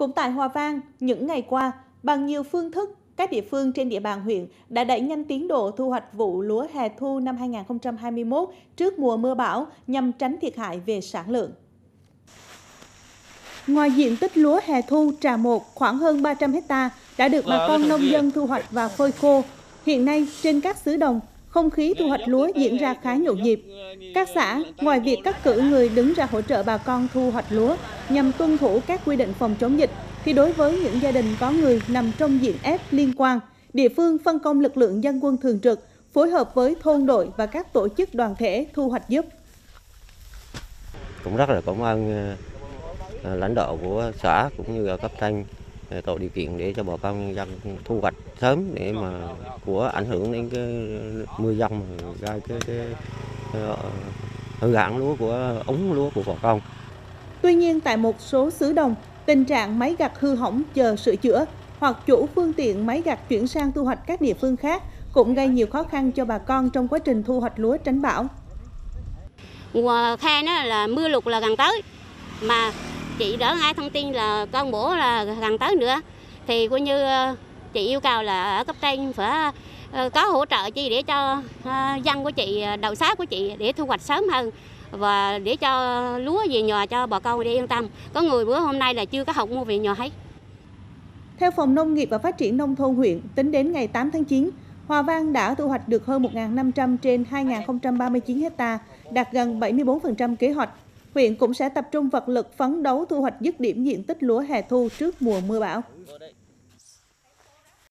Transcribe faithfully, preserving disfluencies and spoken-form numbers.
Cũng tại Hòa Vang, những ngày qua, bằng nhiều phương thức, các địa phương trên địa bàn huyện đã đẩy nhanh tiến độ thu hoạch vụ lúa hè thu năm hai nghìn không trăm hai mươi mốt trước mùa mưa bão nhằm tránh thiệt hại về sản lượng. Ngoài diện tích lúa hè thu Trà Một khoảng hơn ba trăm héc ta đã được bà con nông dân thu hoạch và phơi khô, hiện nay trên các xứ đồng, không khí thu hoạch lúa diễn ra khá nhộn nhịp. Các xã, ngoài việc cắt cử người đứng ra hỗ trợ bà con thu hoạch lúa nhằm tuân thủ các quy định phòng chống dịch, thì đối với những gia đình có người nằm trong diện ép liên quan, địa phương phân công lực lượng dân quân thường trực, phối hợp với thôn đội và các tổ chức đoàn thể thu hoạch giúp. Cũng rất là cảm ơn lãnh đạo của xã cũng như cấp trên tạo điều kiện để cho bà con nhân dân thu hoạch sớm để mà của ảnh hưởng đến cái mưa dông gây cái, cái, cái hư hỏng lúa của úng lúa của bà con. Tuy nhiên tại một số xứ đồng, tình trạng máy gặt hư hỏng chờ sửa chữa hoặc chủ phương tiện máy gặt chuyển sang thu hoạch các địa phương khác cũng gây nhiều khó khăn cho bà con trong quá trình thu hoạch lúa tránh bão. Mùa khe nó là mưa lụt là gần tới, mà chị đỡ ngay thông tin là con bổ là gần tới nữa, thì coi như chị yêu cầu là ở cấp trên phải có hỗ trợ chi để cho dân của chị, đầu xã của chị để thu hoạch sớm hơn và để cho lúa về nhà cho bà con để yên tâm. Có người bữa hôm nay là chưa có học mua về nhà hết. Theo Phòng Nông nghiệp và Phát triển Nông thôn huyện, tính đến ngày tám tháng chín, Hòa Vang đã thu hoạch được hơn một nghìn năm trăm trên hai nghìn không trăm ba mươi chín héc ta, đạt gần bảy mươi tư phần trăm kế hoạch. Huyện cũng sẽ tập trung vật lực phấn đấu thu hoạch dứt điểm diện tích lúa hè thu trước mùa mưa bão.